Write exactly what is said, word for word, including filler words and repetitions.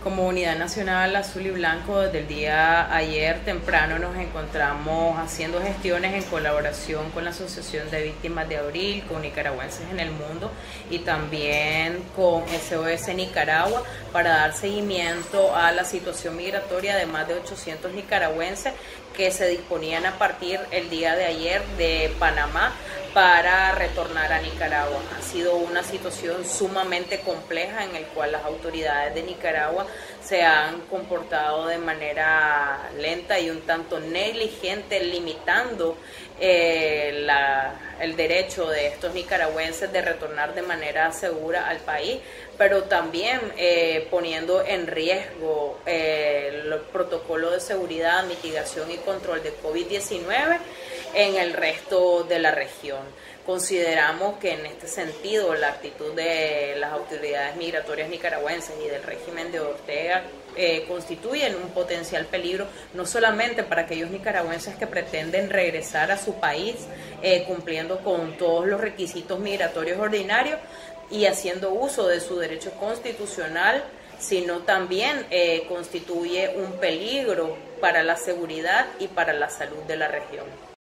Como Unidad Nacional Azul y Blanco, desde el día ayer temprano nos encontramos haciendo gestiones en colaboración con la Asociación de Víctimas de Abril, con Nicaragüenses en el Mundo y también con S O S Nicaragua para dar seguimiento a la situación migratoria de más de ochocientos nicaragüenses que se disponían a partir el día de ayer de Panamá para retornar a Nicaragua. Ha sido una situación sumamente compleja en la cual las autoridades de Nicaragua se han comportado de manera lenta y un tanto negligente, limitando eh, la, el derecho de estos nicaragüenses de retornar de manera segura al país, pero también eh, poniendo en riesgo eh, los protocolos de seguridad, mitigación y control de COVID diecinueve en el resto de la región. Consideramos que en este sentido la actitud de las autoridades migratorias nicaragüenses y del régimen de Ortega eh, constituyen un potencial peligro no solamente para aquellos nicaragüenses que pretenden regresar a su país eh, cumpliendo con todos los requisitos migratorios ordinarios y haciendo uso de su derecho constitucional, sino también eh, constituye un peligro para la seguridad y para la salud de la región.